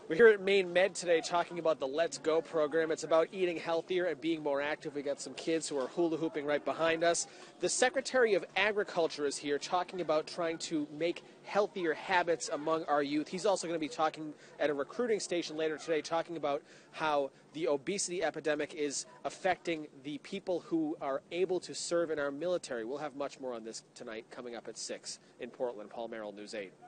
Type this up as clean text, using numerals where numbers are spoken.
We're here at Maine Med today talking about the Let's Go program. It's about eating healthier and being more active. We got some kids who are hula hooping right behind us. The Secretary of Agriculture is here talking about trying to make healthier habits among our youth. He's also going to be talking at a recruiting station later today, talking about how the obesity epidemic is affecting the people who are able to serve in our military. We'll have much more on this tonight coming up at 6 in Portland. Paul Merrill, News 8.